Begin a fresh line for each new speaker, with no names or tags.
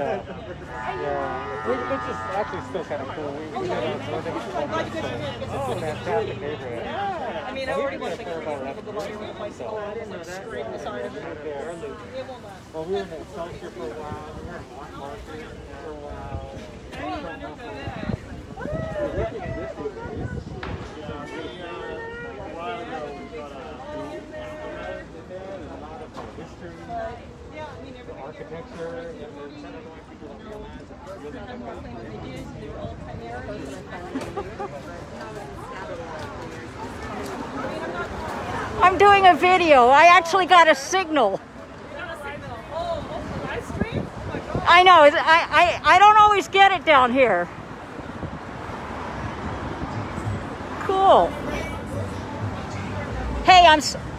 Yeah, which is actually still kind of cool. We did it on Sunday. It's a fantastic neighborhood.
I mean, I already want to make sure people go by here with a bicycle. I didn't know that. Scrape the side of it.
Well, we were in Excelsior for a while. We were in Market for a while. The architecture,
I'm doing a video. I actually got a signal. I know. I don't always get it down here. Cool. Hey,